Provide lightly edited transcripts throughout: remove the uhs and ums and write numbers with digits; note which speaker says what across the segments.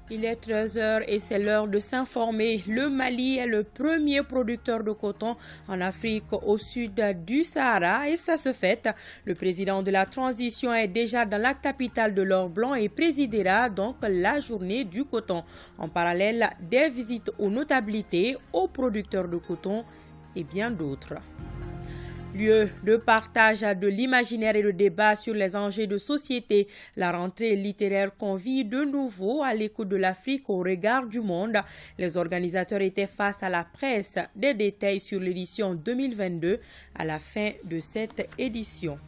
Speaker 1: Il est 13 h et c'est l'heure de s'informer. Le Mali est le premier producteur de coton en Afrique au sud du Sahara et ça se fête. Le président de la transition est déjà dans la capitale de l'or blanc et présidera donc la journée du coton. En parallèle, des visites aux notabilités, aux producteurs de coton et bien d'autres. Lieu de partage de l'imaginaire et de débat sur les enjeux de société, la rentrée littéraire convie de nouveau à l'écoute de l'Afrique au regard du monde. Les organisateurs étaient face à la presse. Des détails sur l'édition 2022 à la fin de cette édition.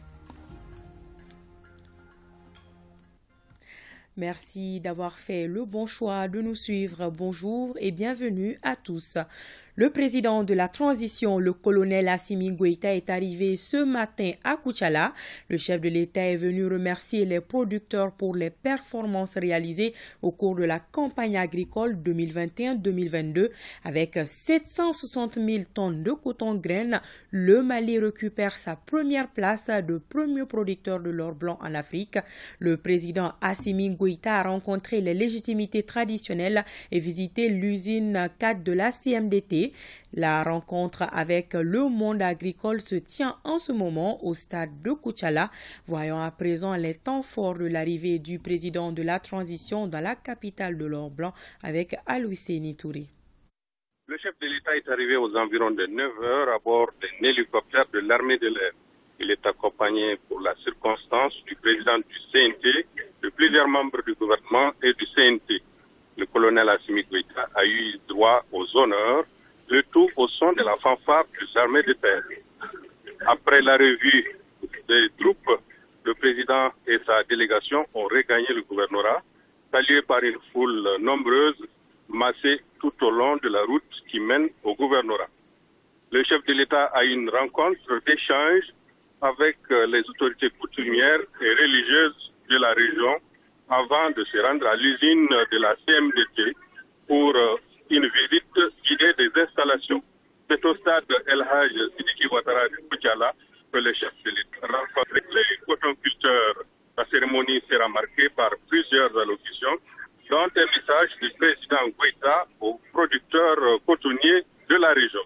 Speaker 1: Merci d'avoir fait le bon choix de nous suivre. Bonjour et bienvenue à tous. Le président de la transition, le colonel Assimi Goïta, est arrivé ce matin à Koutchala. Le chef de l'État est venu remercier les producteurs pour les performances réalisées au cours de la campagne agricole 2021-2022. Avec 760 000 tonnes de coton-graines, le Mali récupère sa première place de premier producteur de l'or blanc en Afrique. Le président Assimi Goïta a rencontré les légitimités traditionnelles et visité l'usine 4 de la CMDT. La rencontre avec le monde agricole se tient en ce moment au stade de Koutchala. Voyons à présent les temps forts de l'arrivée du président de la transition dans la capitale de l'or blanc avec Alousséni Touré.
Speaker 2: Le chef de l'État est arrivé aux environs de 9 h à bord d'un hélicoptère de l'armée de l'air. Il est accompagné pour la circonstance du président du CNT, de plusieurs membres du gouvernement et du CNT. Le colonel Assimi Goïta a eu droit aux honneurs, le tout au son de la fanfare des armées de terre. Après la revue des troupes, le président et sa délégation ont regagné le gouvernorat, salué par une foule nombreuse, massée tout au long de la route qui mène au gouvernorat. Le chef de l'État a eu une rencontre d'échange avec les autorités coutumières et religieuses de la région avant de se rendre à l'usine de la CMDT pour une visite guidée des installations. C'est au stade El Haj Sidiki Ouattara de Koutchala que le chef de l'État rencontre les cotonculteurs. La cérémonie sera marquée par plusieurs allocutions, dont un message du président Goïta aux producteurs cotonniers de la région.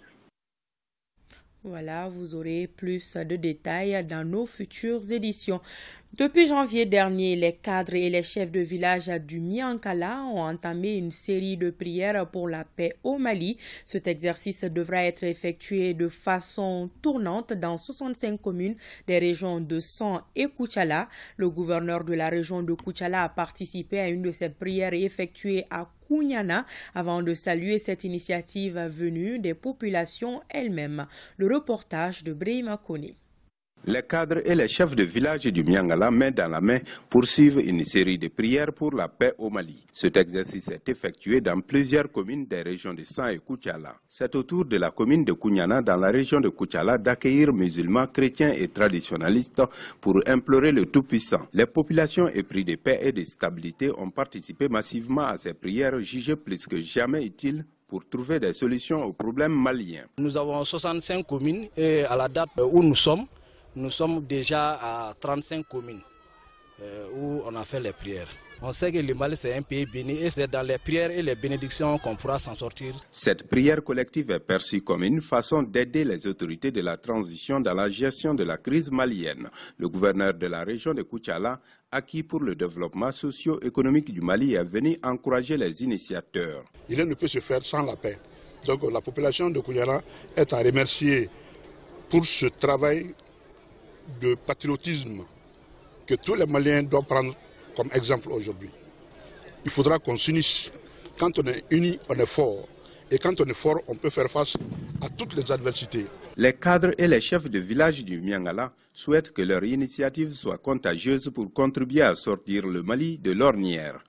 Speaker 1: Voilà, vous aurez plus de détails dans nos futures éditions. Depuis janvier dernier, les cadres et les chefs de village du Miankala ont entamé une série de prières pour la paix au Mali. Cet exercice devra être effectué de façon tournante dans 65 communes des régions de San et Koutchala. Le gouverneur de la région de Koutchala a participé à une de ces prières effectuées à Kougnana avant de saluer cette initiative venue des populations elles-mêmes. Le reportage de Brahima Kone.
Speaker 3: Les cadres et les chefs de village du Miangala, main dans la main, poursuivent une série de prières pour la paix au Mali. Cet exercice est effectué dans plusieurs communes des régions de San et Koutchala. C'est au tour de la commune de Kougnana, dans la région de Koutchala, d'accueillir musulmans, chrétiens et traditionalistes pour implorer le Tout-Puissant. Les populations épris de paix et de stabilité ont participé massivement à ces prières jugées plus que jamais utiles pour trouver des solutions aux problèmes maliens.
Speaker 4: Nous avons 65 communes et à la date où nous sommes déjà à 35 communes où on a fait les prières. On sait que le Mali c'est un pays béni et c'est dans les prières et les bénédictions qu'on pourra s'en sortir.
Speaker 3: Cette prière collective est perçue comme une façon d'aider les autorités de la transition dans la gestion de la crise malienne. Le gouverneur de la région de Koutchala, acquis pour le développement socio-économique du Mali, est venu encourager les initiateurs.
Speaker 5: Rien ne peut se faire sans la paix. Donc la population de Koutchala est à remercier pour ce travail de patriotisme que tous les Maliens doivent prendre comme exemple aujourd'hui. Il faudra qu'on s'unisse. Quand on est unis, on est fort. Et quand on est fort, on peut faire face à toutes les adversités.
Speaker 3: Les cadres et les chefs de village du Miangala souhaitent que leur initiative soit contagieuse pour contribuer à sortir le Mali de l'ornière.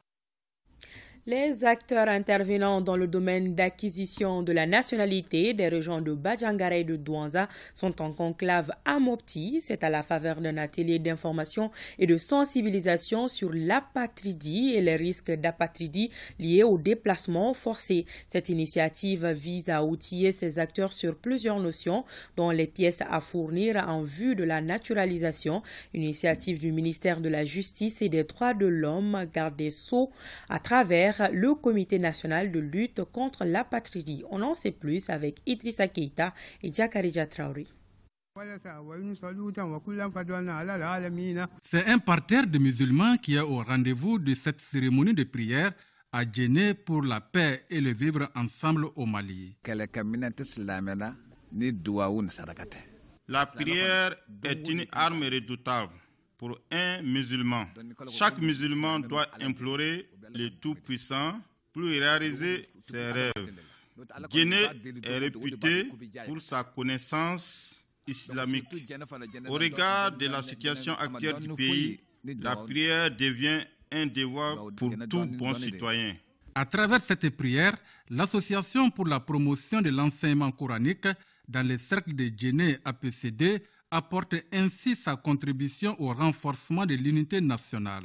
Speaker 1: Les acteurs intervenant dans le domaine d'acquisition de la nationalité des régions de Badjangara et de Douanza sont en conclave à Mopti. C'est à la faveur d'un atelier d'information et de sensibilisation sur l'apatridie et les risques d'apatridie liés au déplacement forcé. Cette initiative vise à outiller ces acteurs sur plusieurs notions, dont les pièces à fournir en vue de la naturalisation. Une initiative du ministère de la Justice et des Droits de l'Homme, garde des Sceaux, à travers derrière le Comité national de lutte contre l'apatridie. On en sait plus avec Idrissa Keïta et Djakarija Traoré.
Speaker 6: C'est un parterre de musulmans qui est au rendez-vous de cette cérémonie de prière à Djenné pour la paix et le vivre ensemble au Mali.
Speaker 7: La prière est une arme redoutable pour un musulman. Chaque musulman doit implorer le Tout-Puissant pour réaliser ses rêves. Djenné est réputé pour sa connaissance islamique. Au regard de la situation actuelle du pays, la prière devient un devoir pour tout bon citoyen.
Speaker 6: À travers cette prière, l'Association pour la promotion de l'enseignement coranique dans les cercles de Djenné APCD apporte ainsi sa contribution au renforcement de l'unité nationale.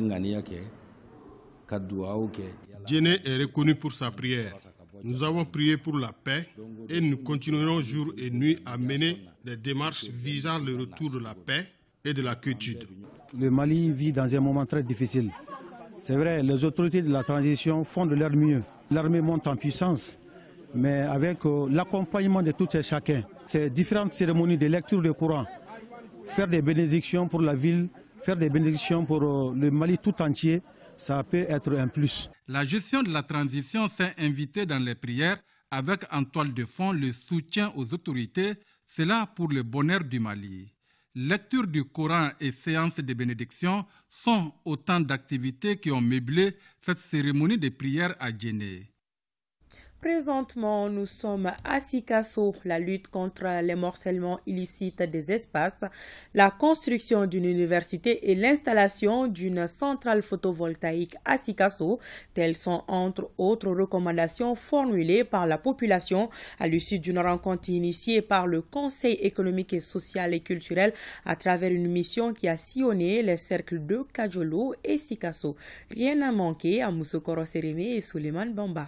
Speaker 8: Djenné est reconnu pour sa prière. Nous avons prié pour la paix et nous continuerons jour et nuit à mener des démarches visant le retour de la paix et de la quiétude.
Speaker 9: Le Mali vit dans un moment très difficile. C'est vrai, les autorités de la transition font de leur mieux. L'armée monte en puissance, mais avec l'accompagnement de tout et chacun, ces différentes cérémonies de lecture de Coran, faire des bénédictions pour la ville, faire des bénédictions pour le Mali tout entier, ça peut être un plus.
Speaker 6: La gestion de la transition s'est invitée dans les prières avec en toile de fond le soutien aux autorités, cela pour le bonheur du Mali. Lecture du Coran et séances de bénédiction sont autant d'activités qui ont meublé cette cérémonie de prière à Djenné.
Speaker 1: Présentement, nous sommes à Sikasso, la lutte contre les morcellements illicites des espaces, la construction d'une université et l'installation d'une centrale photovoltaïque à Sikasso. Telles sont entre autres recommandations formulées par la population à l'issue d'une rencontre initiée par le Conseil économique et social et culturel à travers une mission qui a sillonné les cercles de Kajolo et Sikasso. Rien n'a manqué à Moussokoro Sérémé et Suleiman Bamba.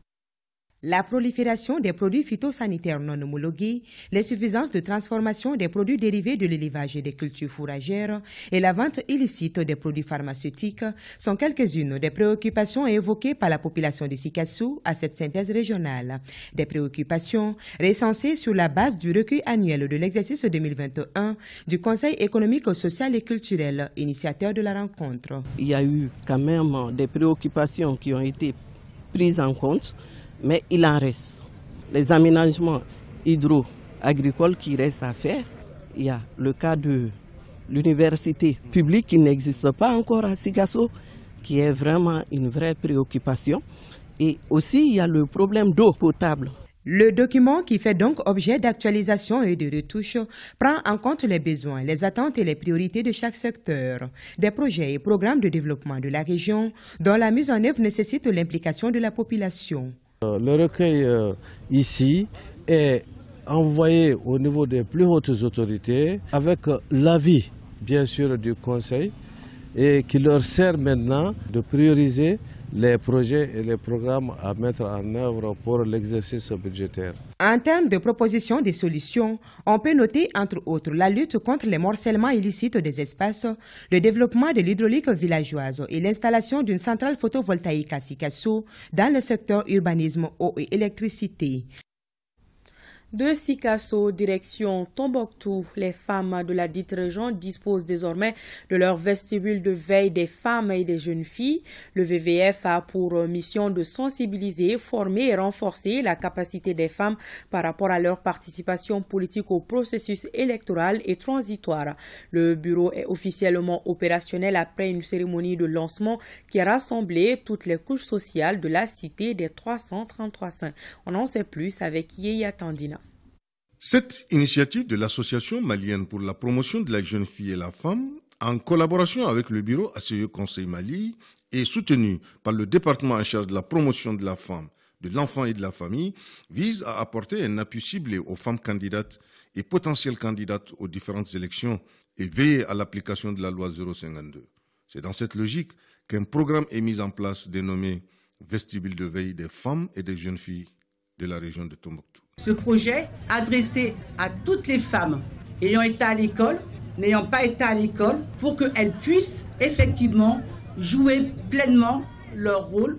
Speaker 10: La prolifération des produits phytosanitaires non homologués, l'insuffisance de transformation des produits dérivés de l'élevage et des cultures fourragères et la vente illicite des produits pharmaceutiques sont quelques-unes des préoccupations évoquées par la population de Sikasso à cette synthèse régionale. Des préoccupations recensées sur la base du recueil annuel de l'exercice 2021 du Conseil économique, social et culturel, initiateur de la rencontre.
Speaker 11: Il y a eu quand même des préoccupations qui ont été prises en compte. Mais il en reste. Les aménagements hydro-agricoles qui restent à faire. Il y a le cas de l'université publique qui n'existe pas encore à Sikasso, qui est vraiment une vraie préoccupation. Et aussi, il y a le problème d'eau potable.
Speaker 10: Le document, qui fait donc objet d'actualisation et de retouche, prend en compte les besoins, les attentes et les priorités de chaque secteur, des projets et programmes de développement de la région dont la mise en œuvre nécessite l'implication de la population.
Speaker 12: Le recueil ici est envoyé au niveau des plus hautes autorités avec l'avis bien sûr du Conseil et qui leur sert maintenant de prioriser les projets et les programmes à mettre en œuvre pour l'exercice budgétaire.
Speaker 10: En termes de proposition des solutions, on peut noter entre autres la lutte contre les morcellements illicites des espaces, le développement de l'hydraulique villageoise et l'installation d'une centrale photovoltaïque à Sikasso dans le secteur urbanisme, eau et électricité.
Speaker 1: De Sikasso, direction Tombouctou, les femmes de la dite région disposent désormais de leur vestibule de veille des femmes et des jeunes filles. Le VVF a pour mission de sensibiliser, former et renforcer la capacité des femmes par rapport à leur participation politique au processus électoral et transitoire. Le bureau est officiellement opérationnel après une cérémonie de lancement qui a rassemblé toutes les couches sociales de la cité des 333 saints. On en sait plus avec Yéya Tandina.
Speaker 5: Cette initiative de l'Association malienne pour la promotion de la jeune fille et la femme, en collaboration avec le bureau ACE Conseil Mali, est soutenue par le département en charge de la promotion de la femme, de l'enfant et de la famille, vise à apporter un appui ciblé aux femmes candidates et potentielles candidates aux différentes élections et veiller à l'application de la loi 052. C'est dans cette logique qu'un programme est mis en place dénommé Vestibule de veille des femmes et des jeunes filles de la région de Tombouctou.
Speaker 13: Ce projet adressé à toutes les femmes ayant été à l'école, n'ayant pas été à l'école, pour qu'elles puissent effectivement jouer pleinement leur rôle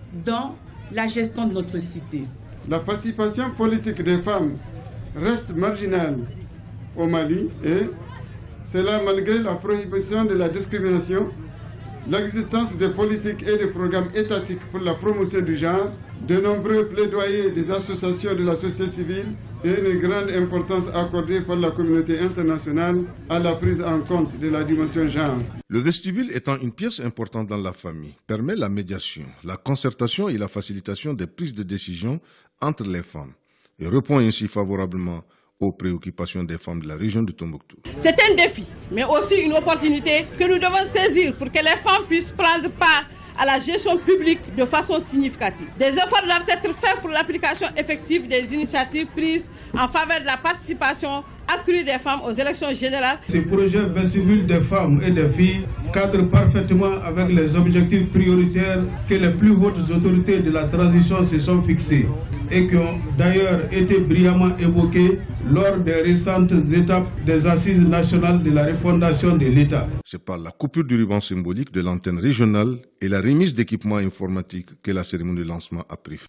Speaker 13: dans la gestion de notre cité.
Speaker 14: La participation politique des femmes reste marginale au Mali et cela malgré la prohibition de la discrimination, l'existence de politiques et de programmes étatiques pour la promotion du genre, de nombreux plaidoyers des associations de la société civile et une grande importance accordée par la communauté internationale à la prise en compte de la dimension genre.
Speaker 8: Le vestibule étant une pièce importante dans la famille, permet la médiation, la concertation et la facilitation des prises de décision entre les femmes et répond ainsi favorablement aux préoccupations des femmes de la région de Tombouctou.
Speaker 15: C'est un défi, mais aussi une opportunité que nous devons saisir pour que les femmes puissent prendre part à la gestion publique de façon significative. Des efforts doivent être faits pour l'application effective des initiatives prises en faveur de la participation accrue des femmes aux élections générales.
Speaker 14: Ce projet vestibule des femmes et des filles cadre parfaitement avec les objectifs prioritaires que les plus hautes autorités de la transition se sont fixés et qui ont d'ailleurs été brillamment évoqués lors des récentes étapes des assises nationales de la refondation de l'État.
Speaker 8: C'est par la coupure du ruban symbolique de l'antenne régionale et la remise d'équipements informatiques que la cérémonie de lancement a pris.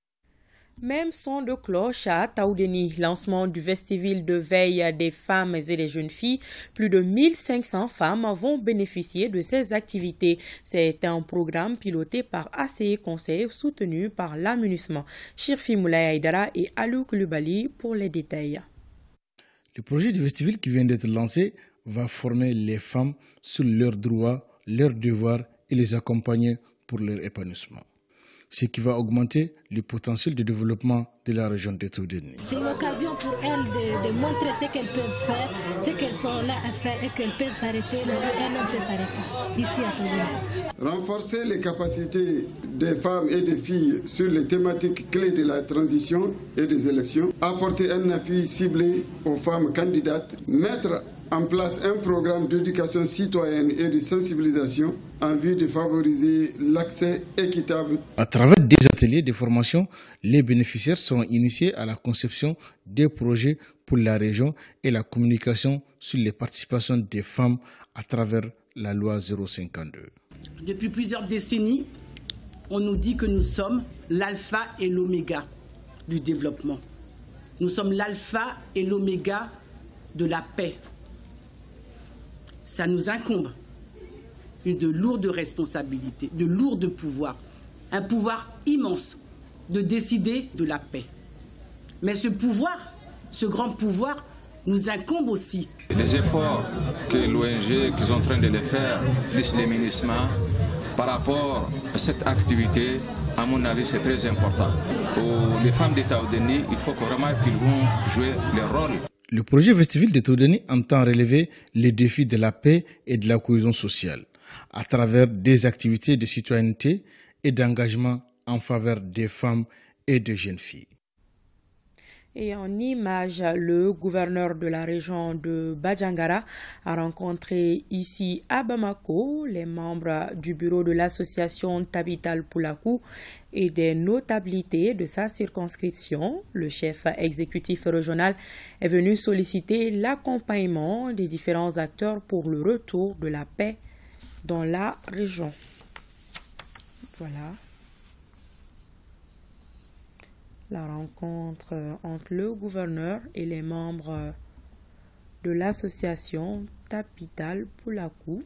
Speaker 1: Même son de cloche à Taoudeni, lancement du vestibule de veille des femmes et des jeunes filles. Plus de 1500 femmes vont bénéficier de ces activités. C'est un programme piloté par ACE Conseil, soutenu par l'AMUNISMENT. Chirfi Moulay Aïdara et Alou Koulibaly pour les détails.
Speaker 16: Le projet du vestibule qui vient d'être lancé va former les femmes sur leurs droits, leurs devoirs et les accompagner pour leur épanouissement, ce qui va augmenter le potentiel de développement de la région de Taoudeni.
Speaker 17: C'est une occasion pour elles de montrer ce qu'elles peuvent faire, ce qu'elles sont là à faire et qu'elles peuvent s'arrêter là où un homme peut s'arrêter, ici à Taoudeni.
Speaker 14: Renforcer les capacités des femmes et des filles sur les thématiques clés de la transition et des élections, apporter un appui ciblé aux femmes candidates, mettre en place un programme d'éducation citoyenne et de sensibilisation en vue de favoriser l'accès équitable.
Speaker 16: À travers des ateliers de formation, les bénéficiaires seront initiés à la conception des projets pour la région et la communication sur les participations des femmes à travers la loi 052.
Speaker 13: Depuis plusieurs décennies, on nous dit que nous sommes l'alpha et l'oméga du développement. Nous sommes l'alpha et l'oméga de la paix. Ça nous incombe de lourdes responsabilités, de lourds pouvoirs, un pouvoir immense de décider de la paix. Mais ce pouvoir, ce grand pouvoir, nous incombe aussi.
Speaker 18: Les efforts que l'ONG qui sont en train de les faire, plus les ministères, par rapport à cette activité, à mon avis, c'est très important. Pour les femmes de Taoudeni, il faut qu'on remarque qu'ils vont jouer leur rôle.
Speaker 16: Le projet Vestibule de Taoudeni entend relever les défis de la paix et de la cohésion sociale à travers des activités de citoyenneté et d'engagement en faveur des femmes et des jeunes filles.
Speaker 1: Et en image, le gouverneur de la région de Badjangara a rencontré ici à Bamako les membres du bureau de l'association Tabital Poulakou et des notabilités de sa circonscription. Le chef exécutif régional est venu solliciter l'accompagnement des différents acteurs pour le retour de la paix dans la région. Voilà. La rencontre entre le gouverneur et les membres de l'association Tabital Poulakou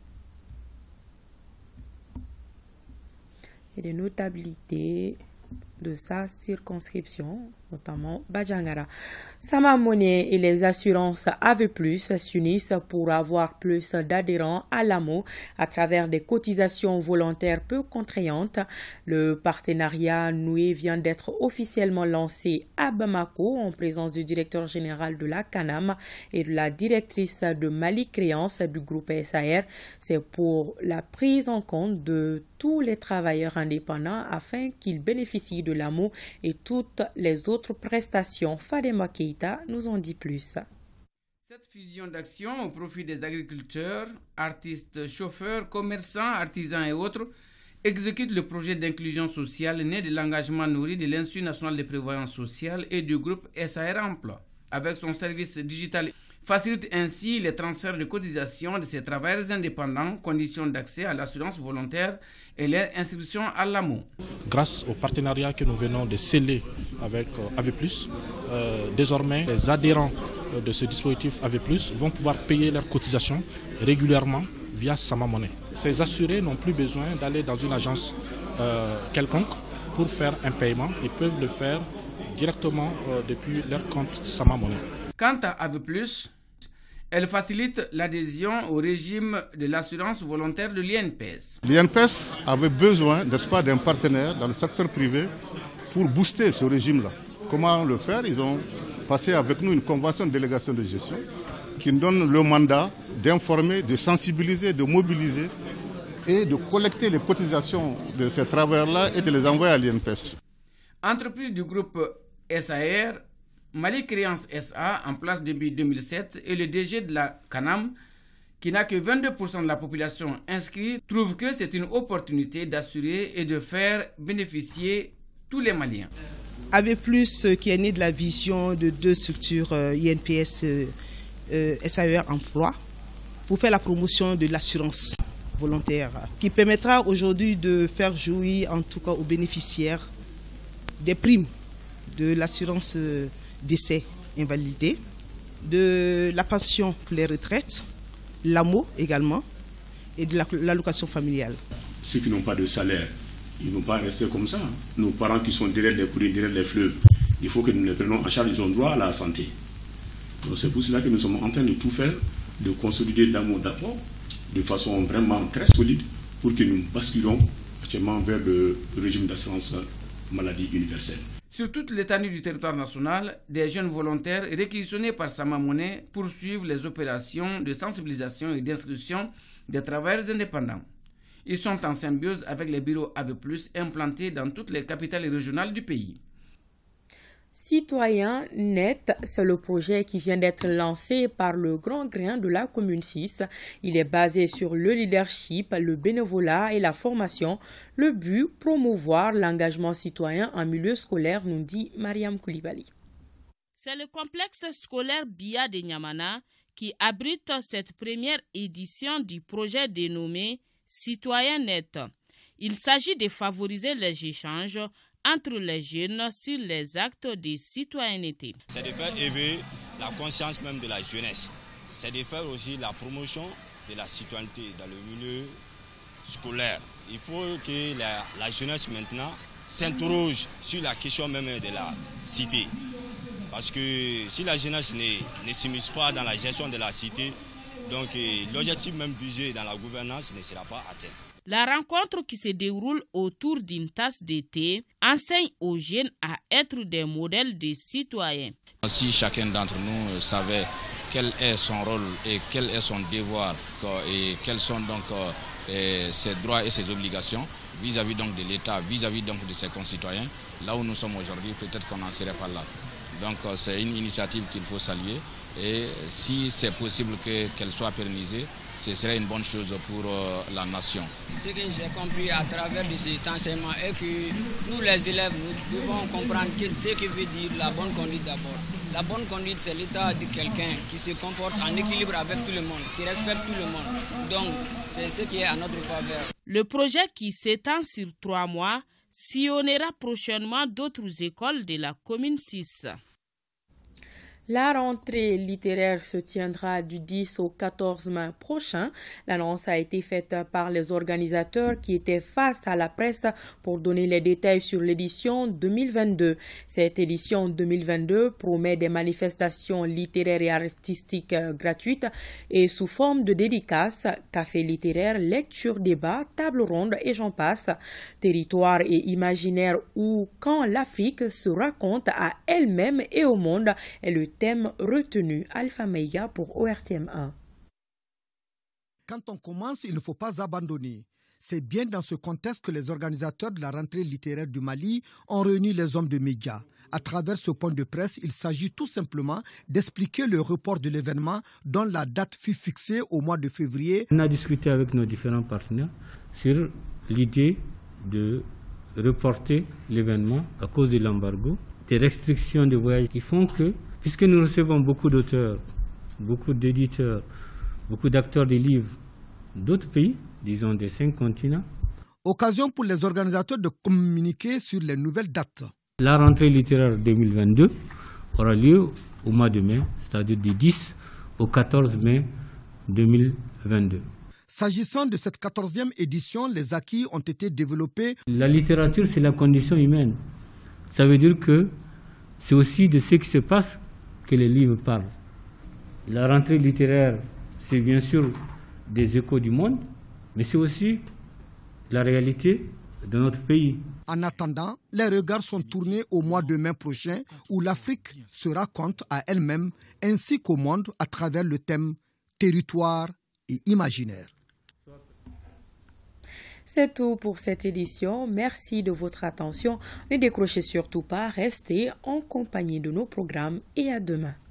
Speaker 1: et des notabilités de sa circonscription, notamment Badjangara. Sama Monnaie et les assurances AV+ s'unissent pour avoir plus d'adhérents à l'AMO à travers des cotisations volontaires peu contraignantes. Le partenariat noué vient d'être officiellement lancé à Bamako en présence du directeur général de la CANAM et de la directrice de Mali Créance du groupe SAR. C'est pour la prise en compte de tous les travailleurs indépendants afin qu'ils bénéficient de l'AMO et toutes les autres prestations. Fadema Keita nous en dit plus.
Speaker 19: Cette fusion d'actions au profit des agriculteurs, artistes, chauffeurs, commerçants, artisans et autres exécute le projet d'inclusion sociale né de l'engagement nourri de l'Institut national de prévoyance sociale et du groupe SAR Emploi. Avec son service digital facilite ainsi les transferts de cotisations de ces travailleurs indépendants, conditions d'accès à l'assurance volontaire et leur inscription à l'AMO.
Speaker 20: Grâce au partenariat que nous venons de sceller avec AV+, désormais les adhérents de ce dispositif AV+, vont pouvoir payer leurs cotisations régulièrement via Sama Money. Ces assurés n'ont plus besoin d'aller dans une agence quelconque pour faire un paiement. Ils peuvent le faire directement depuis leur compte Sama Money.
Speaker 19: Quant à AV+, elle facilite l'adhésion au régime de l'assurance volontaire de l'INPS.
Speaker 5: L'INPS avait besoin, n'est-ce pas, d'un partenaire dans le secteur privé pour booster ce régime-là. Comment le faire? Ils ont passé avec nous une convention de délégation de gestion qui nous donne le mandat d'informer, de sensibiliser, de mobiliser et de collecter les cotisations de ces travailleurs-là et de les envoyer à l'INPS.
Speaker 19: Entreprise du groupe SAR, Mali Créance SA, en place depuis 2007, et le DG de la CANAM, qui n'a que 22% de la population inscrite, trouve que c'est une opportunité d'assurer et de faire bénéficier tous les Maliens.
Speaker 21: AV+, qui est né de la vision de deux structures INPS SAER Emploi, pour faire la promotion de l'assurance volontaire, qui permettra aujourd'hui de faire jouir, en tout cas aux bénéficiaires, des primes de l'assurance décès invalidité, de la pension pour les retraites, l'AMO également, et de l'allocation familiale.
Speaker 22: Ceux qui n'ont pas de salaire, ils ne vont pas rester comme ça. Nos parents qui sont derrière les courriers, derrière les fleuves, il faut que nous les prenions en charge, ils ont droit à la santé. Donc c'est pour cela que nous sommes en train de tout faire, de consolider l'AMO d'apport de façon vraiment très solide pour que nous basculions actuellement vers le régime d'assurance maladie universelle.
Speaker 19: Sur toute l'étendue du territoire national, des jeunes volontaires réquisitionnés par Sama Money poursuivent les opérations de sensibilisation et d'instruction des travailleurs indépendants. Ils sont en symbiose avec les bureaux AV+, implantés dans toutes les capitales régionales du pays.
Speaker 1: Citoyen Net, c'est le projet qui vient d'être lancé par le Grand Grain de la commune 6. Il est basé sur le leadership, le bénévolat et la formation. Le but, promouvoir l'engagement citoyen en milieu scolaire, nous dit Mariam Koulibaly.
Speaker 23: C'est le complexe scolaire Bia de Niamana qui abrite cette première édition du projet dénommé Citoyen Net. Il s'agit de favoriser les échanges entre les jeunes sur les actes de citoyenneté.
Speaker 24: C'est de faire éveiller la conscience même de la jeunesse. C'est de faire aussi la promotion de la citoyenneté dans le milieu scolaire. Il faut que la jeunesse maintenant s'interroge sur la question même de la cité. Parce que si la jeunesse ne s'immisce pas dans la gestion de la cité, donc l'objectif même visé dans la gouvernance ne sera pas atteint.
Speaker 23: La rencontre qui se déroule autour d'une tasse de thé enseigne aux jeunes à être des modèles de citoyens.
Speaker 24: Si chacun d'entre nous savait quel est son rôle et quel est son devoir et quels sont donc ses droits et ses obligations vis-à-vis donc de l'État, vis-à-vis donc de ses concitoyens, là où nous sommes aujourd'hui, peut-être qu'on n'en serait pas là. Donc c'est une initiative qu'il faut saluer et si c'est possible qu'elle soit pérennisée, ce serait une bonne chose pour la nation.
Speaker 25: Ce que j'ai compris à travers de cet enseignement est que nous les élèves, nous devons comprendre ce que veut dire la bonne conduite d'abord. La bonne conduite, c'est l'état de quelqu'un qui se comporte en équilibre avec tout le monde, qui respecte tout le monde. Donc, c'est ce qui est à notre faveur.
Speaker 23: Le projet qui s'étend sur 3 mois sillonnera prochainement d'autres écoles de la commune 6.
Speaker 1: La rentrée littéraire se tiendra du 10 au 14 mai prochain. L'annonce a été faite par les organisateurs qui étaient face à la presse pour donner les détails sur l'édition 2022. Cette édition 2022 promet des manifestations littéraires et artistiques gratuites et sous forme de dédicaces, café littéraire, lecture, débat, table ronde et j'en passe. Territoire et imaginaire où quand l'Afrique se raconte à elle-même et au monde est le thème retenu. Alpha Meïga pour ORTM 1.
Speaker 26: Quand on commence, il ne faut pas abandonner. C'est bien dans ce contexte que les organisateurs de la rentrée littéraire du Mali ont réuni les hommes de médias. À travers ce point de presse, il s'agit tout simplement d'expliquer le report de l'événement dont la date fut fixée au mois de février.
Speaker 27: On a discuté avec nos différents partenaires sur l'idée de reporter l'événement à cause de l'embargo, des restrictions de voyage qui font que, puisque nous recevons beaucoup d'auteurs beaucoup d'éditeurs, beaucoup d'acteurs des livres d'autres pays, disons des 5 continents.
Speaker 26: Occasion pour les organisateurs de communiquer sur les nouvelles dates.
Speaker 27: La rentrée littéraire 2022 aura lieu au mois de mai, c'est-à-dire du 10 au 14 mai 2022.
Speaker 26: S'agissant de cette 14e édition, les acquis ont été développés.
Speaker 27: La littérature, c'est la condition humaine. Ça veut dire que c'est aussi de ce qui se passe que les livres parlent. La rentrée littéraire, c'est bien sûr des échos du monde, mais c'est aussi la réalité de notre pays.
Speaker 26: En attendant, les regards sont tournés au mois de mai prochain où l'Afrique se raconte à elle-même ainsi qu'au monde à travers le thème territoire et imaginaire.
Speaker 1: C'est tout pour cette édition. Merci de votre attention. Ne décrochez surtout pas, restez en compagnie de nos programmes et à demain.